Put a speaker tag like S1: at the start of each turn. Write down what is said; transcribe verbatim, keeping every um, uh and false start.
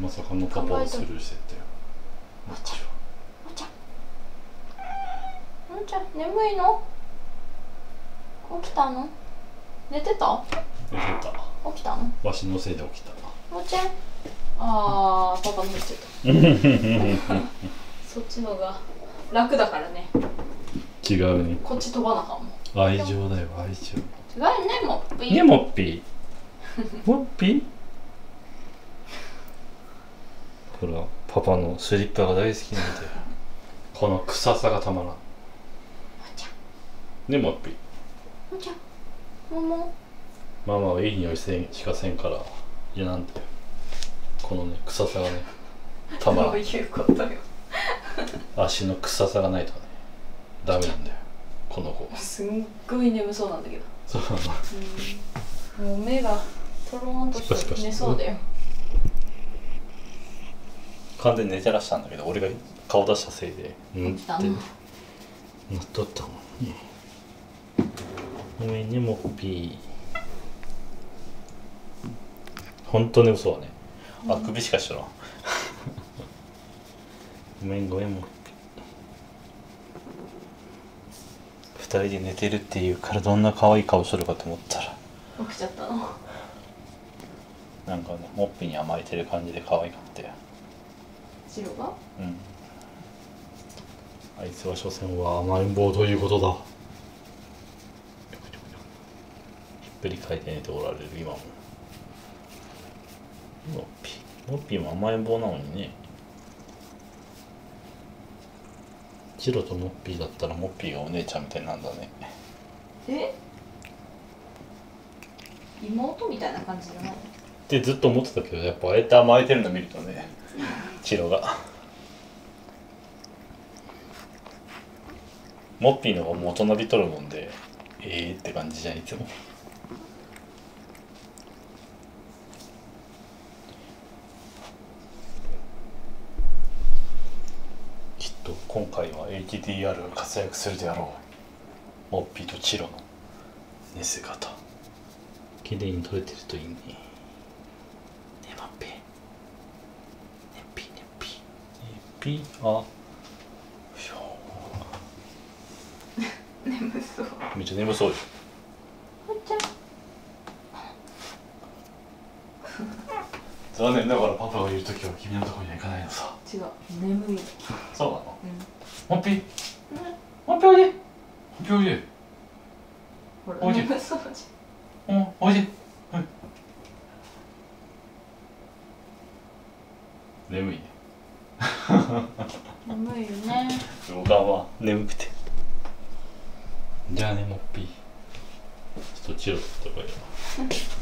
S1: まさかのパパをスルーしてったよ。
S2: もちゃんもちゃんもちゃん眠いの？起きたの？寝てた？
S1: 寝てた。
S2: 起きたの？
S1: わしのせいで起きた。
S2: もちゃん、あーパパの方ちょっとそっちのが楽だからね。
S1: 違うね。
S2: こっち飛ばなかも。
S1: 愛情だよ、愛情。
S2: 違うね、もっぴー。
S1: ね、もっぴー。もっぴー。ほら、パパのスリッパが大好きなんだよ。この臭さがたまらん。
S2: もちゃ
S1: ね、もっぴー。
S2: んもちゃんもも
S1: ママはいい匂いせんしかせんから嫌なんだよ。このね、臭さがね、たまらん。
S2: どういうことよ。
S1: 足の臭さがないとね、ダメなんだよ、この子。
S2: すんごい眠そうなんだけど。
S1: そうなの。
S2: うん、もう目がとろんとして寝そうだよ。
S1: 完全に寝てらしたんだけど、俺が顔出したせいでうんってなっとったもんね。ごめんね、もっぴー。ほんと眠そうはね。あ、首しかしとらん。ごめんごめん、もっぴー。二人で寝てるっていうからどんな可愛い顔するかと思ったら
S2: 起きちゃったの。
S1: なんかね、もっぴーに甘えてる感じで可愛かったよ。
S2: 白が？
S1: うん。あいつは所詮は甘えん坊ということだ。ひっくり返って寝ておられる今も。もっぴー、もっぴーも甘えん坊なのにね。チロともっぴーだったらもっぴーがお姉ちゃんみたいなんだね。
S2: え？妹みたいな感じじゃない？
S1: ってずっと思ってたけど、やっぱああやって甘えてるの見るとね、チロが。モッピーの方がもう大人びとるもんで、ええー、って感じじゃん、いつも。きっと今回は エイチディーアール が活躍するであろう。モッピーとチロの寝姿。綺麗に撮れてるといいね。ねえ、モッピー。ねっぴー、ねっぴー。ねっぴー、あ。
S2: 眠そう。
S1: めっちゃ眠そうよ。
S2: もちゃん。
S1: 残念ながらパパがいるときは君のところには行かないのさ。
S2: 違う、眠い。
S1: そうなの？
S2: うん。
S1: もっぴー。もっぴーおいで。もっぴーおいで。
S2: ほら、
S1: おいで。
S2: 眠そうじ
S1: うん、おいで。うん。眠いね。
S2: ゃん。眠いよね。
S1: おかんは眠くて。じゃあね、もっぴー。ちょっとチロとかよ。